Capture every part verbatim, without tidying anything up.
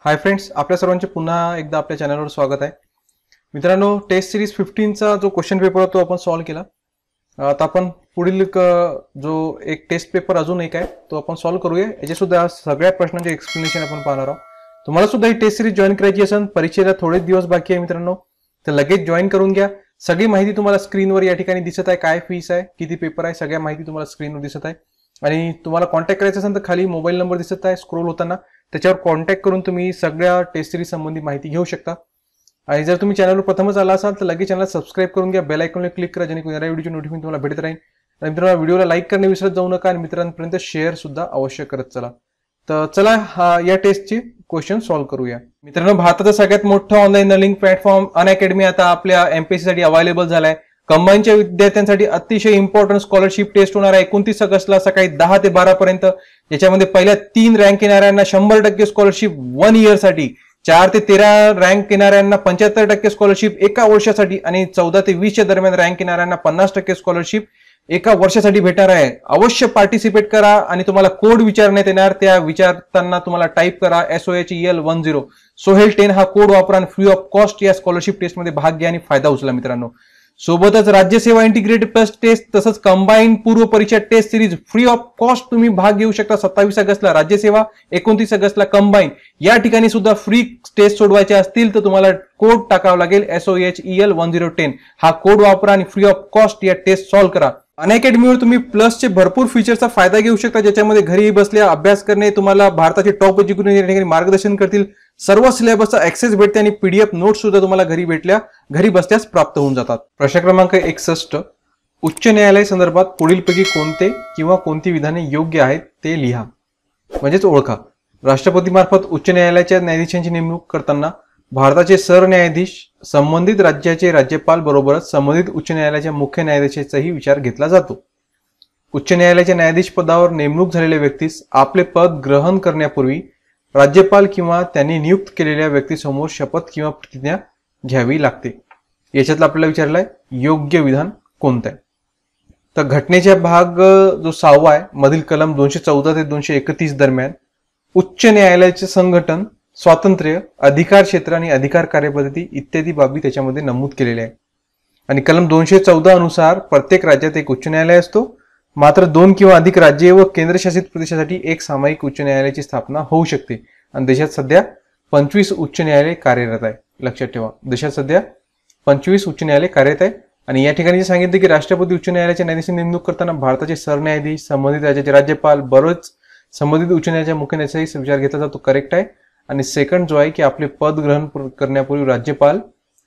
Hi friends, आपल्या सर्वांचे पुन्हा एकदा आपल्या चॅनलवर स्वागत आहे. मित्रांनो, टेस्ट सिरीज पंधरा चा जो क्वेश्चन पेपर होता तो आपण सॉल्व्ह केला. आता आपण पुढील जो एक टेस्ट पेपर अजून एक आहे तो आपण सॉल्व्ह करूया. याचे सुद्धा सगळ्या प्रश्नांचे एक्सप्लेनेशन आपण पाहणार आहोत. तुम्हाला सुद्धा ही टेस्ट सिरीज जॉईन करायची असेल, परीक्षेला थोडे दिवस बाकी आहे मित्रांनो, तर लगेच जॉईन करून घ्या. सगळी माहिती तुम्हाला स्क्रीनवर या ठिकाणी दिसत आहे. काय फीस आहे, किती पेपर आहे, सगळ्या माहिती तुम्हाला स्क्रीनवर दिसत आहे. आणि तुम्हाला कॉन्टॅक्ट करायचं असेल तर खाली मोबाईल नंबर दिसत आहे स्क्रोल होताना, त्याच्यावर कॉन्टॅक्ट करून तुम्ही सगळ्या टेस्ट सिरीज संबंधी माहिती घेऊ शकता. आणि जर तुम्ही चॅनलवर प्रथमच आला असाल तर लगेच चॅनल सबस्क्राईब करून घ्या, बेल आयकॉनवर क्लिक करा, जेणेकरून या व्हिडिओची नोटिफिकेशन तुम्हाला भेटत राहील. आणि मित्रांनो, व्हिडिओला लाईक करणे विसरत जाऊ नका आणि मित्रांपर्यंत शेअर सुद्धा अवश्य करत चला. तर चला हा या टेस्टचे क्वेश्चन सॉल्व्ह करूया. मित्रांनो, भारताचा सगळ्यात मोठा ऑनलाईन लर्निंग प्लॅटफॉर्म अनअकॅडमी आता आपल्या एमपीएससी साठी अवेलेबल झालाय. कंबाईनच्या विद्यार्थ्यांसाठी अतिशय इम्पॉर्टंट स्कॉलरशिप टेस्ट होणार आहे एकोणतीस ऑगस्टला सकाळी दहा ते बारा पर्यंत. याच्यामध्ये पहिल्या तीन रँक येणाऱ्यांना शंभर टक्के स्कॉलरशिप वन इयर साठी, चार ते तेरा रँक येणाऱ्यांना पंच्याहत्तर टक्के स्कॉलरशिप एका वर्षासाठी आणि चौदा ते वीसच्या दरम्यान रँक येणाऱ्यांना पन्नास टक्के स्कॉलरशिप एका वर्षासाठी भेटणार आहे. अवश्य पार्टिसिपेट करा आणि तुम्हाला कोड विचारण्यात येणार. त्या विचारताना तुम्हाला टाईप करा S O H E L one zero Sohel ten हा कोड वापरा आणि फ्री ऑफ कॉस्ट या स्कॉलरशिप टेस्टमध्ये भाग घ्या आणि फायदा उचला मित्रांनो. सोबतच राज्यसेवा इंटिग्रेटेड प्लस टेस्ट तसंच कंबाईन पूर्व परीक्षा test series free of cost तुम्ही भाग घेऊ शकता. सत्तावीस ऑगस्टला राज्यसेवा, एकोणतीस ऑगस्टला कंबाईन या ठिकाणी सुद्धा फ्री टेस्ट सोडवायचे असतील तर तुम्हाला कोड टाकावा लागेल S O H E L one zero ten हा कोड वापरा आणि फ्री ऑफ कॉस्ट या टेस्ट सॉल्व्ह करा. अनअकॅडमीवर तुम्ही प्लसचे भरपूर फीचरचा फायदा घेऊ शकता, ज्याच्यामध्ये घरी बसल्या अभ्यास करणे, तुम्हाला भारताचे टॉप एज्युकेटर या ठिकाणी मार्गदर्शन करतील, सर्व सिलेबसचा ऍक्सेस भेटते आणि पीडीएफ नोट्स सुद्धा तुम्हाला घरी भेटल्या घरी बसल्यास प्राप्त होऊन जातात. प्रश्न क्रमांक एकसष्ट, उच्च न्यायालय संदर्भात पुढीलपैकी कोणते किंवा कोणती विधाने योग्य आहेत ते लिहा, म्हणजेच ओळखा. राष्ट्रपती मार्फत उच्च न्यायालयाच्या न्यायाधीशांची नेमणूक करताना भारताचे सरन्यायाधीश, संबंधित राज्याचे राज्यपाल बरोबरच संबंधित उच्च न्यायालयाच्या मुख्य न्यायाधीशाचाही विचार घेतला जातो. उच्च न्यायालयाच्या न्यायाधीश पदावर नेमणूक झालेल्या व्यक्तीस आपले पद ग्रहण करण्यापूर्वी राज्यपाल किंवा त्यांनी नियुक्त केलेल्या व्यक्तीसमोर शपथ किंवा प्रतिज्ञा घ्यावी लागते. याच्यातलं आपल्याला विचारलंय योग्य विधान कोणतं आहे. तर घटनेचा भाग जो सहावा आहे मधील कलम दोनशे चौदा ते दोनशे एकतीस दरम्यान उच्च न्यायालयाचे संघटन, स्वातंत्र्य, अधिकार क्षेत्र आणि अधिकार कार्यपद्धती इत्यादी बाबी त्याच्यामध्ये नमूद केलेल्या आहे. आणि कलम दोनशे चौदा अनुसार प्रत्येक राज्यात एक उच्च न्यायालय असतो, मात्र दोन किंवा अधिक राज्ये व केंद्रशासित प्रदेशासाठी एक सामायिक उच्च न्यायालयाची स्थापना होऊ शकते. आणि देशात सध्या पंचवीस उच्च न्यायालय कार्यरत आहे. लक्षात ठेवा, देशात सध्या पंचवीस उच्च न्यायालय कार्यरत आहे. आणि या ठिकाणी सांगितले की राष्ट्रपती उच्च न्यायालयाच्या न्यायाधीश नेमणूक करताना भारताचे सरन्यायाधीश, संबंधित राज्याचे राज्यपाल बरोच संबंधित उच्च न्यायालयाच्या मुख्य न्यायाधीशाचा विचार घेतला जातो, करेक्ट आहे. आणि सेकंड जो आहे की आपले पद ग्रहण करण्यापूर्वी राज्यपाल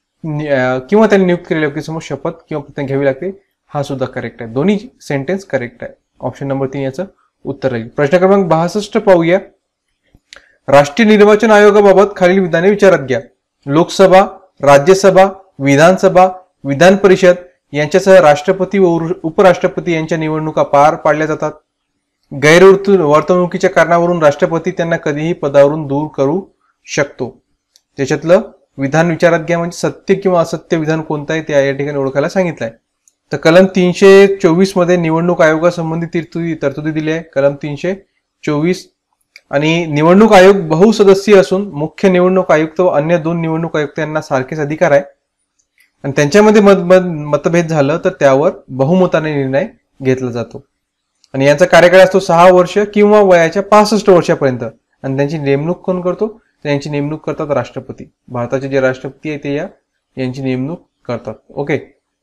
किंवा त्यांनी नियुक्त केलेल्या व्यक्तीसमोर शपथ किंवा प्रतिज्ञा घ्यावी लागते, हा सुद्धा करेक्ट आहे. दोन्ही सेंटेन्स करेक्ट आहे. ऑप्शन नंबर तीन याचं उत्तर राहील. प्रश्न क्रमांक बासष्ट पाहूया. राष्ट्रीय निर्वाचन आयोगाबाबत खालील विधाने विचारात घ्या. लोकसभा, राज्यसभा, विधानसभा, विधान परिषद यांच्यासह राष्ट्रपती व उपराष्ट्रपती यांच्या निवडणुका पार पाडल्या जातात. गैरवर्तणुकीच्या कारणावरून राष्ट्रपती त्यांना कधीही पदावरून दूर करू शकतो. त्याच्यातलं विधान विचारात घ्या, म्हणजे सत्य किंवा असत्य विधान कोणतं आहे ते या ठिकाणी ओळखायला सांगितलंय. तर कलम तीनशे चोवीस मध्ये निवडणूक आयोगासंबंधी तरतुदी तरतुदी दिली आहे. कलम तीनशे चोवीस आणि निवडणूक आयोग बहुसदस्यीय असून मुख्य निवडणूक आयुक्त व अन्य दोन निवडणूक आयुक्त यांना सारखेच अधिकार आहे. आणि त्यांच्यामध्ये मतभेद झालं तर त्यावर बहुमताने निर्णय घेतला जातो. आणि यांचा कार्यकाळ असतो सहा वर्ष किंवा वयाच्या पासष्ट वर्षापर्यंत. आणि त्यांची नेमणूक कोण करतो, तर यांची नेमणूक करतात राष्ट्रपती. भारताचे जे राष्ट्रपती आहे ते या यांची नेमणूक करतात. ओके.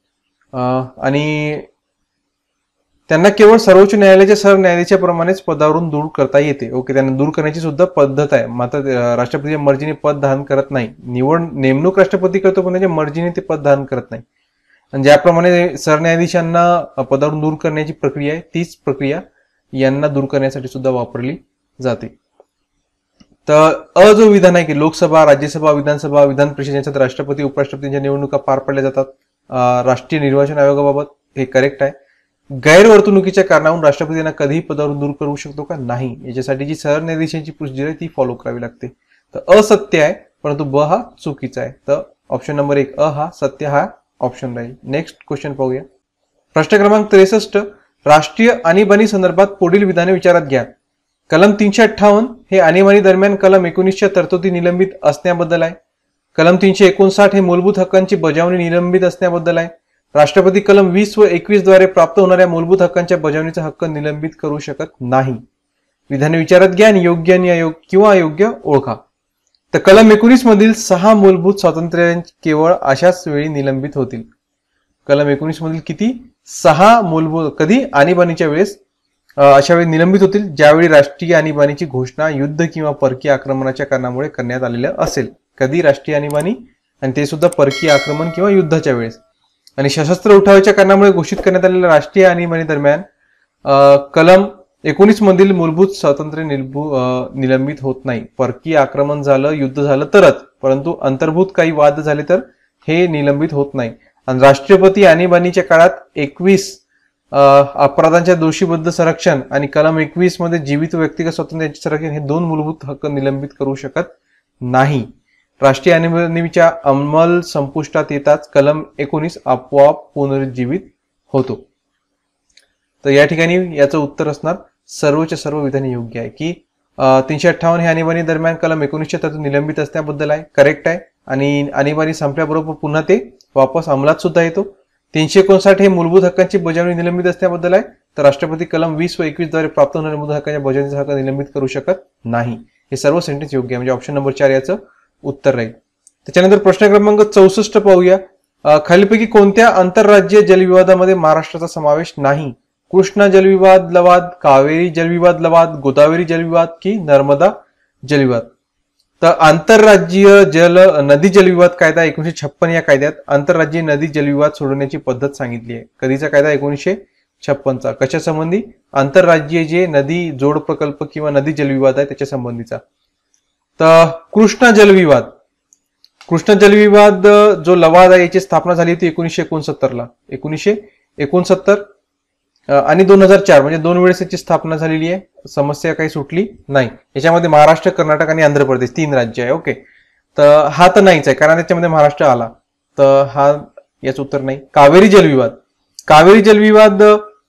आणि त्यांना केवळ सर्वोच्च न्यायालयाच्या सरन्यायाधीशाप्रमाणेच पदावरून दूर करता येते. ओके, त्यांना दूर करण्याची सुद्धा पद्धत आहे, मात्र राष्ट्रपतीच्या मर्जीने पद धारण करत नाही. निवड नेमणूक राष्ट्रपती करतो पण त्याच्या मर्जीने ते पद धारण करत नाही. आणि ज्याप्रमाणे सरन्यायाधीशांना पदावरून दूर करण्याची प्रक्रिया आहे तीच प्रक्रिया यांना दूर करण्यासाठी सुद्धा वापरली जाते. तर अ जो विधान आहे की लोकसभा, राज्यसभा, विधानसभा, विधान परिषद यांच्यात राष्ट्रपती उपराष्ट्रपतींच्या निवडणुका पार पाडल्या जातात राष्ट्रीय निर्वाचन आयोगाबाबत, हे करेक्ट आहे. गैरवर्तणुकीच्या कारणावरून राष्ट्रपती यांना कधीही पदावरून दूर करू शकतो का, नाही. याच्यासाठी जी सरन्यायाधीशांची प्रोसिजर आहे ती फॉलो करावी लागते. तर असत्य आहे, परंतु ब हा चुकीचा आहे. तर ऑप्शन नंबर एक अ हा सत्य हा ऑप्शन राहील. नेक्स्ट क्वेश्चन पाहूया. प्रश्न क्रमांक त्रेसष्ट, राष्ट्रीय आणीबाणी संदर्भात पुढील विधाने विचारात घ्या. कलम तीनशे अठ्ठावन्न हे आणीबाणी दरम्यान कलम एकोणीसच्या तरतुदी निलंबित असण्याबद्दल आहे. कलम तीनशे एकोणसाठ हे मूलभूत हक्कांची बजावणी निलंबित असण्याबद्दल आहे. राष्ट्रपती कलम वीस व एकवीस द्वारे प्राप्त होणाऱ्या मूलभूत हक्कांच्या बजावणीचा हक्क निलंबित करू शकत नाही. विधाने विचारात घ्या आणि योग्य आणि अयोग्य किंवा अयोग्य ओळखा. तर कलम एकोणीस मधील सहा मूलभूत स्वातंत्र्य केवळ अशाच वेळी निलंबित होतील. कलम एकोणीस मधील किती? सहा मूलभूत कधी? आणीबाणीच्या वेळेस अशा वेळी निलंबित होतील ज्यावेळी राष्ट्रीय आणीबाणीची घोषणा युद्ध किंवा परकीय आक्रमणाच्या कारणामुळे करण्यात आलेलं असेल. कधी? राष्ट्रीय आणीबाणी, आणि ते सुद्धा परकीय आक्रमण किंवा युद्धाच्या वेळेस. आणि सशस्त्र उठावाच्या कारणामुळे घोषित करण्यात आलेल्या राष्ट्रीय आणीबाणी दरम्यान कलम एकोणीस मधील मूलभूत स्वातंत्र्य निलंबित होत नाही. परकीय आक्रमण झालं, युद्ध झालं तरच, परंतु अंतर्भूत काही वाद झाले तर हे निलंबित होत नाही. आणि राष्ट्रपती आणीबाणीच्या काळात एकवीस अपराधांच्या दोषीबद्ध संरक्षण आणि कलम एकवीस मध्ये जीवित व्यक्तिगत स्वातंत्र्याचे संरक्षण हे दोन मूलभूत हक्क निलंबित करू शकत नाही. राष्ट्रीय आणीबाणीच्या अंमल संपुष्टात येताच कलम एकोणीस आपोआप पुनरुज्जीवित होतो. तर या ठिकाणी याचं उत्तर असणार सर्वच्या सर्व विधाने योग्य आहे की तीनशे अठ्ठावन्न हे आणीबाणी दरम्यान कलम एकोणीसच्या तरतूद निलंबित असण्याबद्दल आहे. करेक्ट आहे. आणि आणीबाणी संपल्याबरोबर पुन्हा ते वापस अंमलात सुद्धा येतो. तीनशे एकोणसाठ हे मूलभूत हक्कांची बजावणी निलंबित असण्याबद्दल आहे. तर राष्ट्रपती कलम वीस व एकवीस द्वारे प्राप्त होणाऱ्या मूलभूत हक्कांच्या बजावणीचा हक्क निलंबित करू शकत नाही. हे सर्व सेंटेन्स योग्य आहे, म्हणजे ऑप्शन नंबर चार याचं उत्तर राहील. त्याच्यानंतर प्रश्न क्रमांक चौसष्ट पाहूया. खालीलपैकी कोणत्या आंतरराज्यीय जलविवादामध्ये महाराष्ट्राचा समावेश नाही? कृष्णा जलविवाद लवाद, कावेरी जलविवाद लवाद, गोदावरी जलविवाद की नर्मदा जलविवाद? तर आंतरराज्यीय जल नदी जलविवाद कायदा एकोणीशे छप्पन या कायद्यात आंतरराज्यीय नदी जलविवाद सोडवण्याची पद्धत सांगितली आहे. कधीचा कायदा? एकोणीसशे छप्पनचा. कशा संबंधी? आंतरराज्यीय जे नदी जोड प्रकल्प किंवा नदी जलविवाद आहे त्याच्या संबंधीचा. तर कृष्णा जलविवाद कृष्णा जलविवाद जो लवाद आहे याची स्थापना झाली होती एकोणीसशे एकोणसत्तर ला. एकोणीसशे एकोणसत्तर आणि दोन हजार चार म्हणजे दोन वेळेस याची स्थापना झालेली आहे. समस्या काही सुटली नाही. याच्यामध्ये महाराष्ट्र, कर्नाटक आणि आंध्र प्रदेश तीन राज्य आहे. ओके, तर हा तर नाहीच आहे कारण त्याच्यामध्ये महाराष्ट्र आला, तर हा याचं उत्तर नाही. कावेरी जलविवाद कावेरी जलविवाद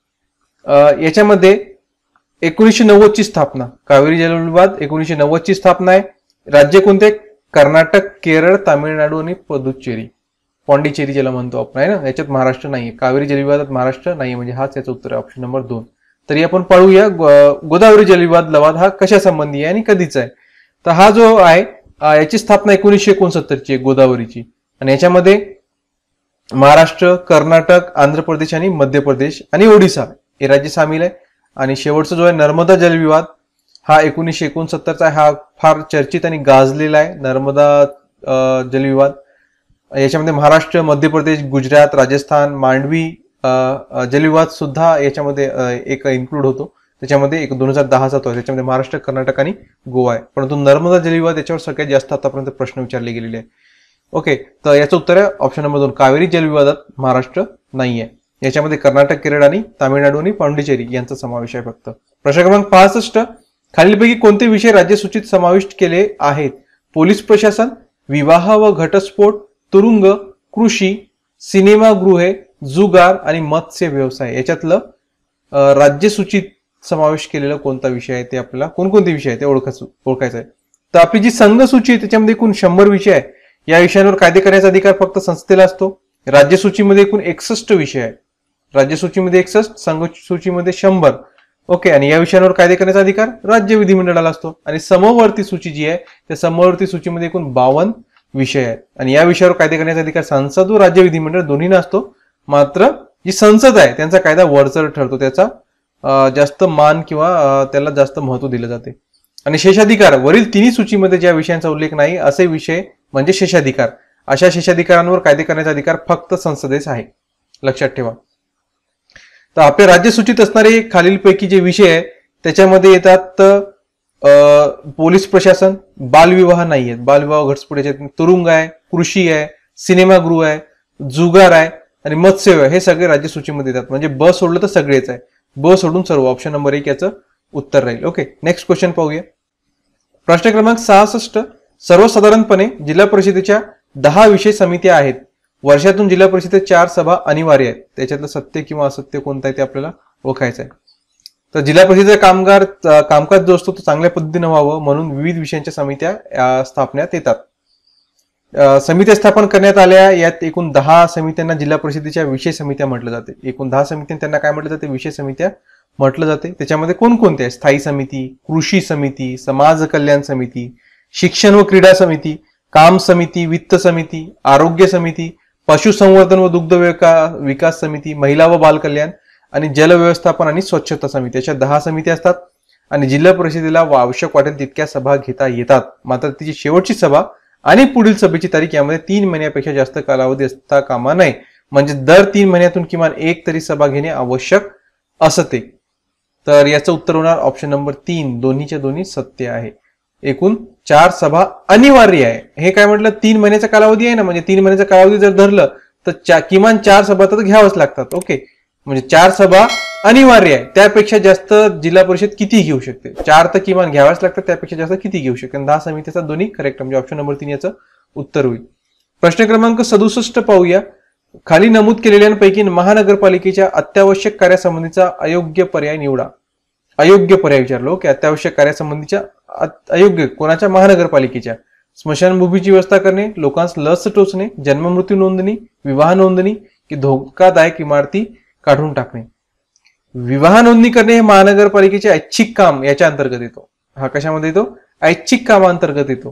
याच्यामध्ये एकोणीसशे नव्वद ची स्थापना. कावेरी जलविवाद एकोणीसशे नव्वद ची स्थापना आहे. राज्य कोणते? कर्नाटक, केरळ, तामिळनाडू आणि पुदुच्चेरी, पॉंडिचेरी ज्याला म्हणतो आपण, आहे ना. याच्यात महाराष्ट्र नाहीये. कावेरी जलविवादात महाराष्ट्र नाही, म्हणजे हाच याचं उत्तर आहे, ऑप्शन नंबर दोन. तरी आपण पाहूया गोदावरी जलविवाद लवाद हा कशा संबंधी आहे आणि कधीचा आहे. तर हा जो आहे याची स्थापना एकोणीसशे एकोणसत्तरची आहे गोदावरीची, आणि याच्यामध्ये महाराष्ट्र, कर्नाटक, आंध्र प्रदेश आणि मध्य प्रदेश आणि ओडिसा हे राज्य सामील आहे. आणि शेवटचा जो आहे नर्मदा जलविवाद हा एकोणीसशे एकोणसत्तरचा हा फार चर्चित आणि गाजलेला आहे. नर्मदा जलविवाद याच्यामध्ये महाराष्ट्र, मध्य प्रदेश, गुजरात, राजस्थान, मांडवी जलविवाद सुद्धा याच्यामध्ये एक इन्क्लूड होतो. त्याच्यामध्ये एक दोन हजार दहाचा तो आहे, त्याच्यामध्ये महाराष्ट्र, कर्नाटक आणि गोवा आहे. परंतु नर्मदा जलविवाद याच्यावर सगळ्यात जास्त आतापर्यंत प्रश्न विचारले गेलेले आहे. ओके, तर याचं उत्तर आहे ऑप्शन नंबर दोन. कावेरी जलविवादात महाराष्ट्र नाहीये. याच्यामध्ये कर्नाटक, केरळ आणि तामिळनाडू आणि पांडिचेरी यांचा समावेश आहे फक्त. प्रश्न क्रमांक पासष्ट. खालीलपैकी कोणते विषय राज्यसूचीत समाविष्ट केले आहेत? पोलीस प्रशासन, विवाह व घटस्फोट, तुरुंग, कृषी, सिनेमागृहे, जुगार आणि मत्स्य व्यवसाय. याच्यातलं राज्यसूचीत समावेश केलेला कोणता विषय आहे ते आपल्याला, कोणकोणते विषय आहे ते ओळखायचं ओळखायचं आहे. तर आपली जी संघ सूची आहे त्याच्यामध्ये एकूण शंभर विषय आहे. या विषयांवर कायदे करण्याचा अधिकार फक्त संसदेला असतो. राज्यसूचीमध्ये एकूण एकसष्ट विषय आहे. राज्यसूचीमध्ये एकसष्ट, संघ सूचीमध्ये शंभर. ओके, आणि या विषयांवर कायदे करण्याचा अधिकार राज्य विधिमंडळाला असतो. आणि समवर्ती सूची जी आहे त्या समवर्ती सूचीमध्ये एकूण बावन्न विषय आहेत. आणि या विषयावर कायदे करण्याचा अधिकार संसद व राज्य विधिमंडळ दोन्हींना असतो. मात्र जी संसद आहे त्यांचा कायदा वरचढ ठरतो, त्याचा जास्त मान किंवा त्याला जास्त महत्व दिलं जाते. आणि शेषाधिकार वरील तिन्ही सूचीमध्ये ज्या विषयांचा उल्लेख नाही असे विषय म्हणजे शेषाधिकार. अशा शेषाधिकारांवर कायदे करण्याचा अधिकार फक्त संसदेस आहे, लक्षात ठेवा. तर आपल्या राज्यसूचीत असणारे खालीलपैकी जे विषय आहे त्याच्यामध्ये येतात पोलीस प्रशासन, बालविवाह नाही आहेत, बालविवाह घटस्फोट याच्यात, तुरुंग आहे, कृषी आहे, सिनेमागृह आहे, जुगार आहे आणि मत्स्य हे सगळे राज्यसूचीमध्ये येतात. म्हणजे ब सोडलं तर सगळेच आहे, ब सोडून सर्व. ऑप्शन नंबर एक याचं उत्तर राहील. ओके, नेक्स्ट क्वेश्चन पाहूया. प्रश्न क्रमांक सहासष्ट. सर्वसाधारणपणे जिल्हा परिषदेच्या दहा विषय समित्या आहेत. वर्षातून जिल्हा परिषदेत चार सभा अनिवार्य आहेत. त्याच्यातलं सत्य किंवा असत्य कोणतं आहे ते आपल्याला ओळखायचं आहे. तर जिल्हा परिषदेचा कामगार कामकाज जो असतो तो चांगल्या पद्धतीने व्हावं म्हणून विविध विषयांच्या समित्या स्थापण्यात येतात. समित्या स्थापन करण्यात आल्या. यात एकूण दहा समित्यांना जिल्हा परिषदेच्या विषय समित्या म्हटलं जाते. एकूण दहा समित्यांना त्यांना काय म्हटलं जाते? विषय समित्या म्हटलं जाते. त्याच्यामध्ये कोणकोणते आहे? स्थायी समिती, कृषी समिती, समाज कल्याण समिती, शिक्षण व क्रीडा समिती, काम समिती, वित्त समिती, आरोग्य समिती, पशुसंवर्धन व दुग्ध विकास समिती, महिला व बाल कल्याण आणि जल व्यवस्थापन आणि स्वच्छता समिती अशा दहा समित्या असतात. आणि जिल्हा परिषदेला आवश्यक वाटेल तितक्या सभा घेता येतात. मात्र तिची शेवटची सभा आणि पुढील सभेची तारीख यामध्ये तीन महिन्यापेक्षा जास्त कालावधी असता कामा नये. म्हणजे दर तीन महिन्यातून किमान एक तरी सभा घेणे आवश्यक असते. तर याचं उत्तर होणार ऑप्शन नंबर तीन, दोन्हीच्या दोन्ही सत्य आहे. एकूण चार सभा अनिवार्य आहे. हे काय म्हटलं? तीन महिन्याचा कालावधी आहे ना, म्हणजे तीन महिन्याचा कालावधी जर धरलं तर किमान चार सभा तर घ्यावंच लागतात. ओके, म्हणजे चार सभा अनिवार्य आहे. त्यापेक्षा जास्त जिल्हा परिषद किती घेऊ शकते? चार तर किमान घ्याव्याच लागतात, त्यापेक्षा जास्त किती घेऊ शकते? दहा समितीचा दोन्ही करेक्ट, म्हणजे ऑप्शन नंबर तीन याचं उत्तर होईल. प्रश्न क्रमांक सदुसष्ट पाहूया. खाली नमूद केलेल्यांपैकी महानगरपालिकेच्या अत्यावश्यक कार्यासंबंधीचा अयोग्य पर्याय निवडा. अयोग्य पर्याय विचारलो की अत्यावश्यक कार्यासंबंधीच्या अयोग्य कोणाच्या? महानगरपालिकेच्या. स्मशानभूमीची व्यवस्था करणे, लोकांस लस टोचणे, जन्ममृत्यू नोंदणी, विवाह नोंदणी की धोकादायक इमारती काढून टाकणे. विवाह नोंदणी करणे हे महानगरपालिकेचे ऐच्छिक काम याच्या अंतर्गत येतो. हा कशामध्ये येतो? ऐच्छिक कामांतर्गत येतो.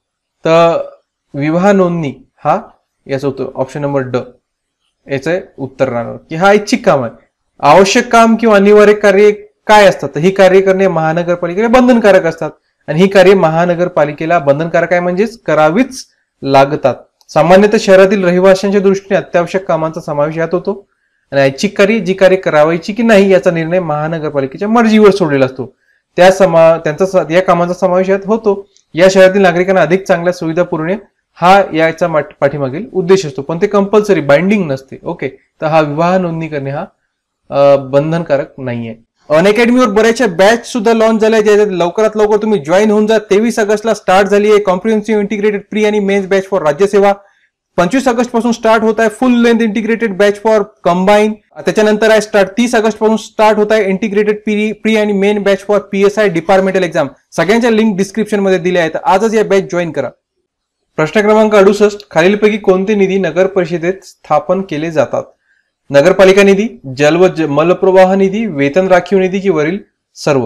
तर विवाह नोंदणी हा याचं उत्तर ऑप्शन नंबर ड याचं उत्तर राहणार की हा ऐच्छिक काम आहे. आवश्यक काम किंवा अनिवार्य कार्य काय असतात? तर ही कार्य करणे महानगरपालिकेला बंधनकारक असतात आणि ही कार्य महानगरपालिकेला बंधनकारक आहे म्हणजेच करावीच लागतात. सामान्यतः शहरातील रहिवाशांच्या दृष्टीने अत्यावश्यक कामांचा समावेश यात होतो आणि ऐच्छिक कार्य जी कार्य करावायची की नाही याचा निर्णय महानगरपालिकेच्या मर्जीवर सोडलेला असतो. त्या समा त्यांचा या कामांचा समावेश यात होतो. या शहरातील नागरिकांना अधिक चांगल्या सुविधा पुरवणे हा याचा पाठीमागील उद्देश असतो, पण ते कंपल्सरी बाइंडिंग नसते. ओके, तर हा विवाह नोंदणी करणे हा बंधनकारक नाहीये. अनअकॅडमीवर बऱ्याचशा बॅच सुद्धा लॉन्च झाल्या ज्याच्यात लवकरात लवकर तुम्ही जॉईन होऊन जा. तेवीस ऑगस्टला स्टार्ट झाली आहे कॉम्प्रिहेन्सिव्ह इंटिग्रेटेड प्री आणि मेन्स बॅच फॉर राज्यसेवा. पंचवीस ऑगस्ट पासून स्टार्ट होत आहे full length integrated batch for combine. त्याच्यानंतर आहे स्टार्ट तीस ऑगस्ट पासून स्टार्ट होत आहे इंटिग्रेटेड प्री प्री आणि main batch for PSI departmental exam. सगळ्यांच्या लिंक डिस्क्रिप्शन मध्ये दिल्या आहेत. आजच या बॅच जॉईन करा. प्रश्न क्रमांक अडुसष्ट. खालीलपैकी कोणते निधी नगर परिषदेत स्थापन केले जातात? नगरपालिका निधी, जल व मलप्रवाह निधी, वेतन राखीव निधी की वरील सर्व?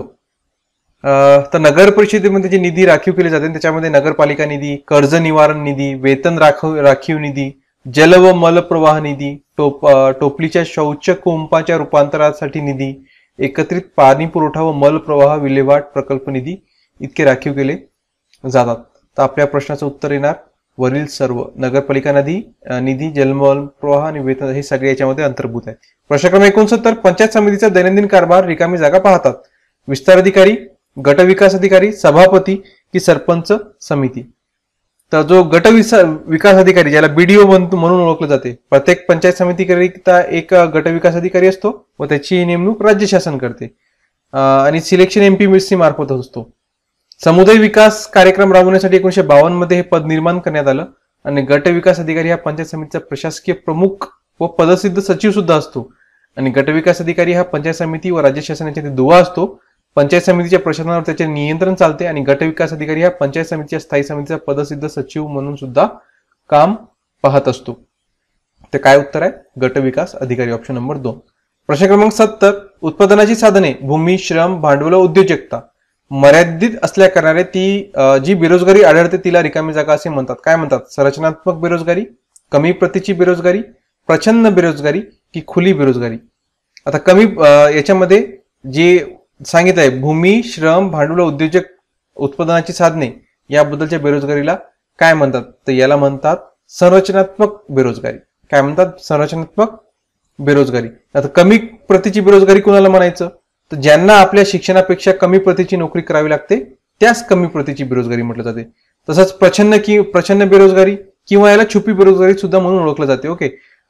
तर नगर परिषदेमध्ये जे निधी राखीव केले जाते त्याच्यामध्ये नगरपालिका निधी, कर्ज निवारण निधी, वेतन राखीव राखीव निधी, जल व मलप्रवाह निधी, टोप टोपलीच्या शौच कुंपाच्या रूपांतरासाठी निधी, एकत्रित पाणी पुरवठा व मलप्रवाह विल्हेवाट प्रकल्प निधी इतके राखीव केले जातात. तर आपल्या प्रश्नाचं उत्तर येणार वरील सर्व. नगरपालिका निधी निधी जलमल प्रवाह आणि वेतन हे सगळे याच्यामध्ये अंतर्भूत आहे. प्रश्न क्रमांक एकोणसत्तर. पंचायत समितीचा दैनंदिन कारभार रिकामी जागा पाहतात. विस्तार अधिकारी, गट विकास अधिकारी, सभापती की सरपंच समिती? तर जो गट विकास अधिकारी ज्याला बीडीओ म्हणून ओळखलं जाते, प्रत्येक पंचायत समितीकरिता एक गट विकास अधिकारी असतो व त्याची नेमणूक राज्य शासन करते आणि सिलेक्शन एमपीएससी मार्फत असतो. समुदाय विकास कार्यक्रम राबवण्यासाठी एकोणीशे बावन्न मध्ये हे पद निर्माण करण्यात आलं आणि गट विकास अधिकारी हा पंचायत समितीचा प्रशासकीय प्रमुख व पदसिद्ध सचिव सुद्धा असतो आणि गट विकास अधिकारी हा पंचायत समिती व राज्य शासनाच्या दुवा असतो. पंचायत समितीच्या प्रशासनावर त्याचे नियंत्रण चालते आणि गट विकास अधिकारी हा पंचायत समितीच्या स्थायी समितीचा पदसिद्ध सचिव म्हणून सुद्धा काम पाहत असतो. ते काय उत्तर आहे? गट विकास अधिकारी ऑप्शन नंबर दोन. प्रश्न क्रमांक सत्तर. उत्पादनाची साधने भूमी, श्रम, भांडवल व उद्योजकता मर्यादित असल्या कारणाने ती जी बेरोजगारी आढळते तिला रिकामी जागा असे म्हणतात. काय म्हणतात? संरचनात्मक बेरोजगारी, कमी प्रतीची बेरोजगारी, प्रचंड बेरोजगारी की खुली बेरोजगारी? आता कमी याच्यामध्ये जे सांगितलं आहे भूमी, श्रम, भांडवल, उद्योजक, उत्पादनाची साधने याबद्दलच्या बेरोजगारीला काय म्हणतात? तर याला म्हणतात संरचनात्मक बेरोजगारी. काय म्हणतात? संरचनात्मक बेरोजगारी. आता कमी प्रतीची बेरोजगारी कोणाला म्हणायचं? तर ज्यांना आपल्या शिक्षणापेक्षा कमी प्रतीची नोकरी करावी लागते त्यास कमी प्रतीची बेरोजगारी म्हटलं जाते. तसंच प्रचंड की प्रचंड बेरोजगारी किंवा याला छुपी बेरोजगारी सुद्धा म्हणून ओळखलं जाते. ओके,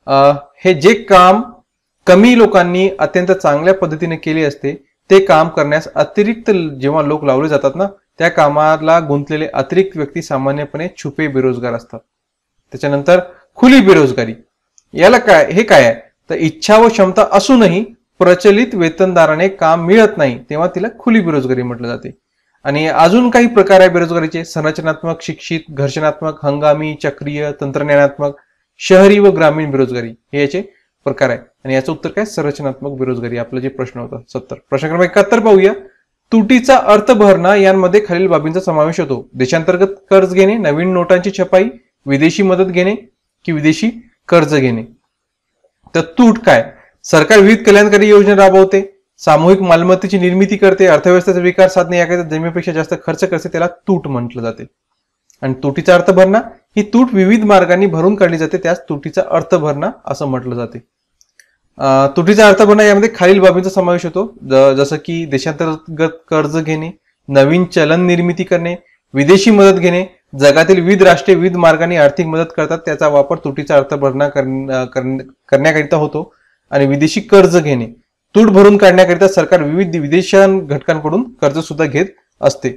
हे जे काम कमी लोकांनी अत्यंत चांगल्या पद्धतीने केले असते ते काम करण्यास अतिरिक्त जेव्हा लोक लावले जातात ना त्या कामाला गुंतलेले अतिरिक्त व्यक्ती सामान्यपणे छुपे बेरोजगार असतात. त्याच्यानंतर खुली बेरोजगारी. याला काय हे काय आहे? तर इच्छा व क्षमता असूनही प्रचलित वेतनदाराने काम मिळत नाही तेव्हा तिला खुली बेरोजगारी म्हटलं जाते. आणि अजून काही प्रकार आहे बेरोजगारीचे. संरचनात्मक, शिक्षित, घर्षणात्मक, हंगामी, चक्रीय, तंत्रज्ञानात्मक, शहरी व ग्रामीण बेरोजगारी हे याचे प्रकार आहे. आणि याचं उत्तर काय? संरचनात्मक बेरोजगारी. आपला जे प्रश्न होता सत्तर. प्रश्न क्रमांक एकाहत्तर पाहूया. तुटीचा अर्थ भरणा यांमध्ये खालील बाबींचा समावेश होतो. देशांतर्गत कर्ज घेणे, नवीन नोटांची छपाई, विदेशी मदत घेणे की विदेशी कर्ज घेणे. तर तूट काय? सरकार विविध कल्याणकारी योजना राबवते, सामूहिक मालमत्तेची निर्मिती करते, अर्थव्यवस्थेचा विकास साधणे याकरिता जमिनीपेक्षा जास्त खर्च करते, त्याला तूट म्हटलं जाते. आणि तुटीचा अर्थ भरणा ही तूट विविध मार्गांनी भरून काढली जाते, त्यास तुटीचा अर्थ भरणा असं म्हटलं जाते. तुटीचा अर्थ भरणा यामध्ये खालील बाबींचा समावेश होतो, जसं की देशांतर्गत कर्ज घेणे, नवीन चलन निर्मिती करणे, विदेशी मदत घेणे, जगातील विविध राष्ट्रे विविध मार्गांनी आर्थिक मदत करतात त्याचा वापर तुटीचा अर्थ भरणा करण्याकरिता होतो. आणि विदेशी कर्ज घेणे, तूट भरून काढण्याकरिता सरकार विविध विदेशी घटकांकडून कर्ज सुद्धा घेत असते.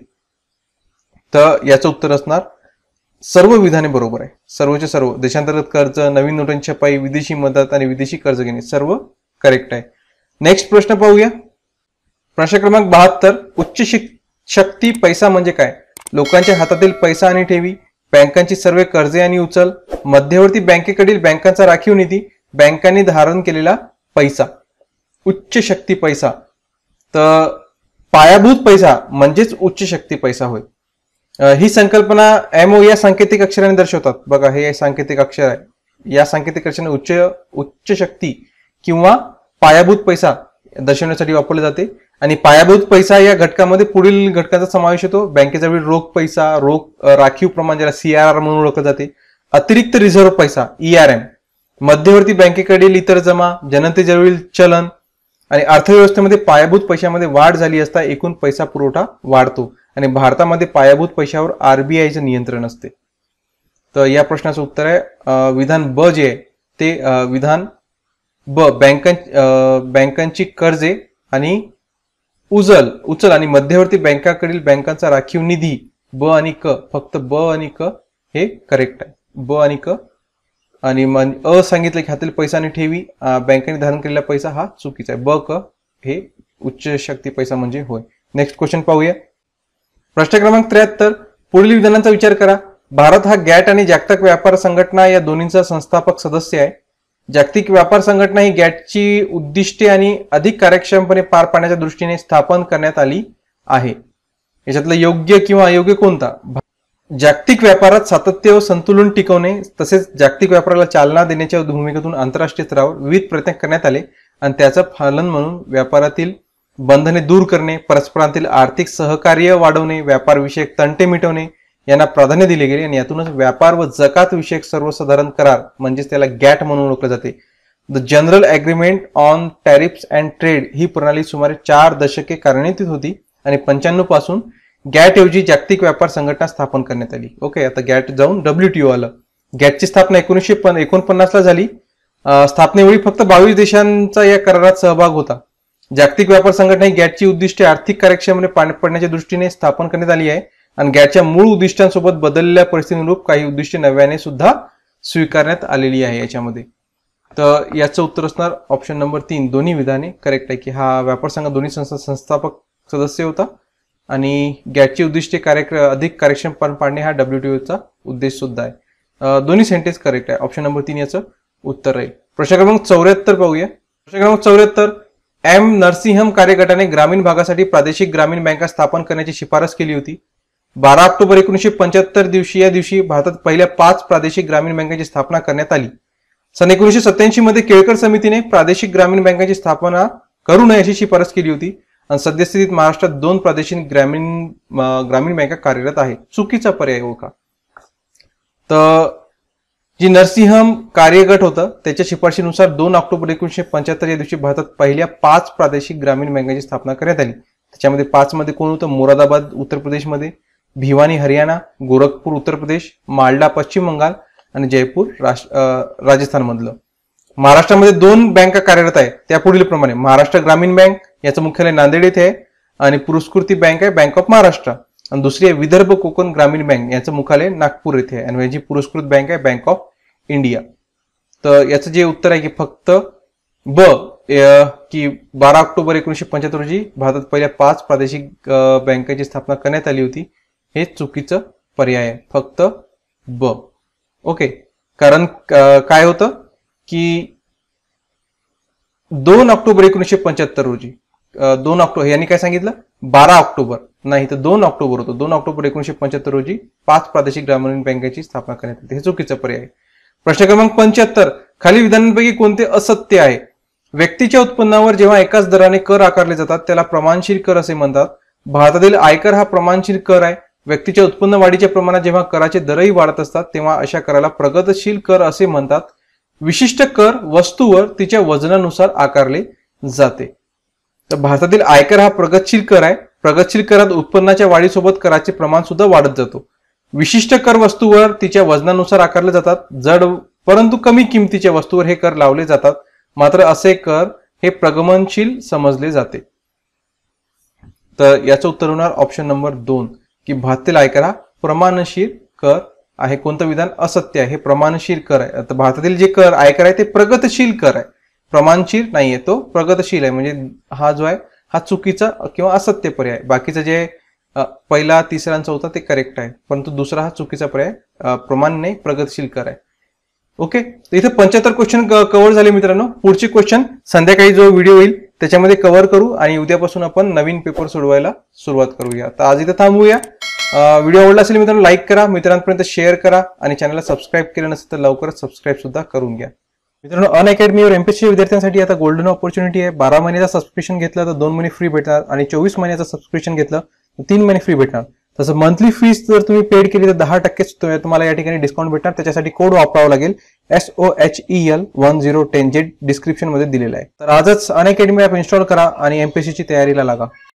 तर याचं उत्तर असणार सर्व विधाने बरोबर आहे. सर्वचे सर्व, देशांतर्गत कर्ज, नवीन नोटांची छपाई, विदेशी मदत आणि विदेशी कर्ज घेणे सर्व करेक्ट आहे. नेक्स्ट प्रश्न पाहूया. प्रश्न क्रमांक बहात्तर. उच्च शक्ती पैसा म्हणजे काय? लोकांच्या हातातील पैसा आणि ठेवी, बँकांची सर्व कर्जे आणि उचल, मध्यवर्ती बँकेकडील बँकांचा राखीव निधी, बँकांनी धारण केलेला पैसा. उच्च शक्ती पैसा. तर पायाभूत पैसा म्हणजेच उच्च शक्ती पैसा होय. ही संकल्पना एमओ या सांकेतिक अक्षराने दर्शवतात. बघा हे सांकेतिक अक्षर आहे. या सांकेतिक अक्षराने उच्च उच्च शक्ती किंवा पायाभूत पैसा दर्शवण्यासाठी वापरले जाते. आणि पायाभूत पैसा या घटकामध्ये पुढील घटकांचा समावेश होतो. बँकेजवळील रोख पैसा, रोख राखीव प्रमाण ज्याला सीआरआर म्हणून ओळखले जाते, अतिरिक्त रिझर्व्ह पैसा ईआरएम, मध्यवर्ती बँकेकडील इतर जमा, जनतेजवळील चलन. आणि अर्थव्यवस्थेमध्ये पायाभूत पैशामध्ये वाढ झाली असता एकूण पैसा पुरवठा वाढतो. आणि भारतामध्ये पायाभूत पैशावर आरबीआयचं नियंत्रण असते. तर या प्रश्नाचं उत्तर आहे विधान ब जे आहे ते विधान ब. बँकां बँकांची कर्जे आणि उचल उचल आणि मध्यवर्ती बँकाकडील बँकांचा राखीव निधी ब आणि क. फक्त ब आणि क हे करेक्ट आहे. ब आणि क. आणि अ सांगितलं की हातील पैसा आणि ठेवी, बँकेने धारण केलेला पैसा हा चुकीचा आहे. ब क हे उच्च शक्ती पैसा म्हणजे होय. नेक्स्ट क्वेश्चन पाहूया. प्रश्न क्रमांक त्र्याहत्तर. पुढील विधानांचा विचार करा. भारत हा गॅट आणि जागतिक व्यापार संघटना या दोन्हींचा संस्थापक सदस्य आहे. जागतिक व्यापार संघटना ही गॅटची उद्दिष्टे आणि अधिक कार्यक्षमपणे पार पाडण्याच्या दृष्टीने स्थापन करण्यात आली आहे. याच्यातलं योग्य किंवा अयोग्य कोणता? जागतिक व्यापारात सातत्य व संतुलन टिकवणे तसेच जागतिक व्यापाराला चालना देण्याच्या भूमिकेतून आंतरराष्ट्रीय स्तरावर विविध प्रयत्न करण्यात आले आणि त्याचं फलन म्हणून व्यापारातील बंधने दूर करणे, परस्परांतील आर्थिक सहकार्य वाढवणे, व्यापारविषयक तंटे मिटवणे यांना प्राधान्य दिले गेले. आणि यातूनच व्यापार व जकात विषयक सर्वसाधारण करार म्हणजेच त्याला गॅट म्हणून ओळखले जाते, the general agreement on tariffs and trade ही प्रणाली सुमारे चार दशके कार्यान्वित होती आणि पंच्याण्णव पासून गॅट ऐवजी जागतिक व्यापार संघटना स्थापन करण्यात आली. ओके, आता गॅट जाऊन डब्ल्यूटीओ आलं. गॅटची स्थापना एकोणीसशे एकोणपन्नास ला झाली. स्थापनेवेळी फक्त बावीस देशांचा या करारात सहभाग होता. जागतिक व्यापार संघटना ही गॅटची उद्दिष्टे आर्थिक कार्यक्षमतेने पार पाडण्याच्या दृष्टीने स्थापन करण्यात आली आहे आणि गॅटच्या मूळ उद्दिष्टांसोबत बदललेल्या परिस्थितीनुरूप काही उद्दिष्टे नव्याने सुद्धा स्वीकारण्यात आलेली आहे याच्यामध्ये. तर याचं उत्तर असणार ऑप्शन नंबर तीन. दोन्ही विधाने करेक्ट आहे की हा व्यापार संघ दोन्ही संस्था संस्थापक सदस्य होता आणि गॅटची उद्दिष्टे कार्य अधिक कार्यक्षम पार पाडणे हा डब्ल्यूटीओचा उद्देश सुद्धा आहे. दोन्ही सेंटेन्स करेक्ट आहे. ऑप्शन नंबर तीन याचं उत्तर आहे. प्रश्न क्रमांक चौऱ्याहत्तर पाहूया. प्रश्न क्रमांक चौऱ्याहत्तर. एम नरसिंहम कार्यगटाने ग्रामीण भागासाठी प्रादेशिक ग्रामीण बँका स्थापन करण्याची शिफारस केली होती. बारा ऑक्टोबर एकोणीसशे पंच्याहत्तर दिवशी या दिवशी भारतात पहिल्या पाच प्रादेशिक ग्रामीण बँकांची स्थापना करण्यात आली. सन एकोणीसशे सत्याऐंशी मध्ये केळकर समितीने प्रादेशिक ग्रामीण बँकांची स्थापना करू नये अशी शिफारस केली होती आणि सद्यस्थितीत महाराष्ट्रात दोन प्रादेशिक ग्रामीण ग्रामीण बँका कार्यरत आहेत. चुकीचा पर्याय ओळखा. तर जी नरसिंहम कार्यगट होतं त्याच्या शिफारशीनुसार दोन ऑक्टोबर एकोणीसशे पंच्याहत्तर या दिवशी भारतात पहिल्या पाच प्रादेशिक ग्रामीण बँकांची स्थापना करण्यात आली. त्याच्यामध्ये पाच मध्ये कोण होतं? मुरादाबाद उत्तर प्रदेशमध्ये, भिवानी हरियाणा, गोरखपूर उत्तर प्रदेश, मालडा पश्चिम बंगाल आणि जयपूर राजस्थान मधलं. महाराष्ट्रामध्ये दोन बँका कार्यरत आहेत त्या पुढील प्रमाणे. महाराष्ट्र ग्रामीण बँक याचं मुख्यालय नांदेड येथे आहे आणि पुरस्कृती बँक आहे बँक ऑफ महाराष्ट्र. आणि दुसरी आहे विदर्भ कोकण ग्रामीण बँक याचं मुख्यालय नागपूर येथे आहे आणि याची पुरस्कृत बँक आहे बँक ऑफ इंडिया. तर याचं जे उत्तर आहे की फक्त ब की बारा ऑक्टोबर एकोणीसशे पंच्याहत्तर रोजी भारतात पहिल्या पाच प्रादेशिक बँकेची स्थापना करण्यात आली होती. हे चुकीचं पर्याय आहे, फक्त ब. ओके, कारण काय होतं की दोन ऑक्टोबर एकोणीसशे पंच्याहत्तर रोजी दोन ऑक्टोबर यांनी काय सांगितलं बारा ऑक्टोबर नाही तर दोन ऑक्टोबर होतं. दोन ऑक्टोबर एकोणीसशे पंच्याहत्तर रोजी पाच प्रादेशिक ग्रामीण बँकेची स्थापना करण्यात आली. हे चुकीचं पर्याय. प्रश्न क्रमांक पंच्याहत्तर, खालील विधानांपैकी कोणते असत्य आहे? व्यक्तीच्या उत्पन्नावर जेव्हा एकाच दराने कर आकारले जातात त्याला प्रमाणशील कर असे म्हणतात. भारतातील आयकर हा प्रमाणशील कर आहे. व्यक्तीच्या उत्पन्न वाढीच्या प्रमाणात जेव्हा कराचे दरही वाढत असतात तेव्हा अशा कराला प्रगतशील कर असे म्हणतात. विशिष्ट कर वस्तूवर तिच्या वजनानुसार आकारले जाते. तर भारतातील आयकर हा प्रगतशील कर आहे. प्रगतशील करात उत्पन्नाच्या वाढीसोबत कराचे प्रमाण सुद्धा वाढत जातो. विशिष्ट कर वस्तूवर तिच्या वजनानुसार आकारले जातात. जड परंतु कमी किमतीच्या वस्तूवर हे कर लावले जातात. मात्र असे कर हे प्रगमनशील समजले जाते. तर याचं उत्तर होणार ऑप्शन नंबर दोन की भारतातील आयकर हा प्रमाणशील कर आहे. कोणतं विधान असत्य आहे? हे प्रमाणशील कर आहे. आता भारतातील जे कर आयकर आहे ते प्रगतशील कर आहे, प्रमाणशील नाहीये, तो प्रगतशील आहे. म्हणजे हा जो आहे हा चुकीचा किंवा असत्य पर्याय. बाकीचं जे पहिला तिसरा आणि चौथा ते करेक्ट आहे, परंतु दुसरा हा चुकीचा पर्याय, प्रमाण नाही प्रगतशील कर आहे. ओके, तर इथे पंच्याहत्तर क्वेश्चन कव्हर झाले मित्रांनो. पुढचे क्वेश्चन संध्याकाळी जो व्हिडिओ होईल त्याच्यामध्ये कव्हर करू आणि उद्यापासून आपण नवीन पेपर सोडवायला सुरुवात करूया. तर आज इथे थांबूया. व्हिडिओ आवडला असेल मित्रांनो लाईक करा, मित्रांपर्यंत शेअर करा आणि चॅनलला सबस्क्राईब केलं नसेल तर लवकरच सबस्क्राईब सुद्धा करून घ्या. मित्रांनो, अनअकॅडमीवर एमपीएससी विद्यार्थ्यांसाठी आता गोल्डन ऑपॉर्च्युनिटी आहे. बारा महिन्याचा सबस्क्रिप्शन घेतलं तर दोन महिने फ्री भेटणार आणि चोवीस महिन्याचं सबस्क्रिप्शन घेतलं तर तीन महिने फ्री भेटणार. तसं मंथली फीस जर तुम्ही पेड केली तर दहा टक्के तुम्हाला या ठिकाणी डिस्काउंट भेटणार. त्याच्यासाठी कोड वापरावा लागेल S O H E L one zero ten जे डिस्क्रिप्शन मध्ये दिलेला आहे. तर आजच अनअकॅडमी ऍप इन्स्टॉल करा आणि एमपीएससी ची तयारीला लागा.